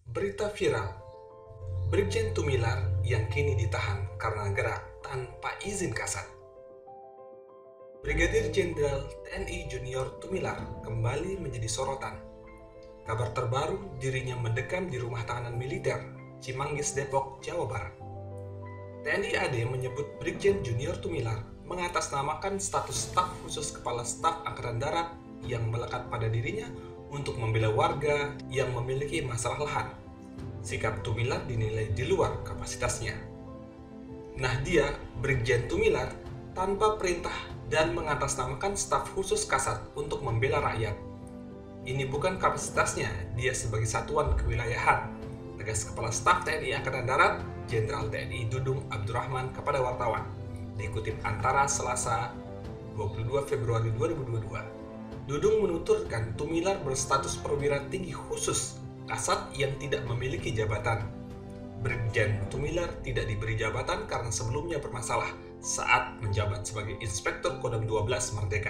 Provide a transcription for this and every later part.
Berita viral, Brigjen Tumilar yang kini ditahan karena gerak tanpa izin Kasat. Brigadir Jenderal TNI Junior Tumilar kembali menjadi sorotan. Kabar terbaru, dirinya mendekam di rumah tahanan militer Cimanggis, Depok, Jawa Barat. TNI AD menyebut Brigjen Junior Tumilar mengatasnamakan status staf khusus Kepala Staf Angkatan Darat yang melekat pada dirinya untuk membela warga yang memiliki masalah lahan. Sikap Tumilar dinilai di luar kapasitasnya. Nah dia, Brigjen Tumilar, tanpa perintah dan mengatasnamakan staf khusus Kasat untuk membela rakyat. Ini bukan kapasitasnya, dia sebagai satuan kewilayahan, tegas Kepala Staf TNI Angkatan Darat, Jenderal TNI Dudung Abdurrahman kepada wartawan. Dikutip Antara Selasa 22 Februari 2022. Dudung menuturkan Tumilar berstatus perwira tinggi khusus Kasat yang tidak memiliki jabatan. Brigjen Tumilar tidak diberi jabatan karena sebelumnya bermasalah saat menjabat sebagai Inspektur Kodam 12 Merdeka.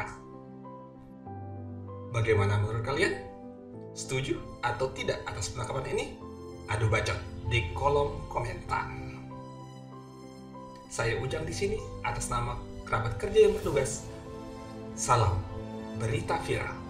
Bagaimana menurut kalian? Setuju atau tidak atas penangkapan ini? Adu bacot di kolom komentar. Saya Ujang di sini atas nama kerabat kerja yang bertugas. Salam berita viral.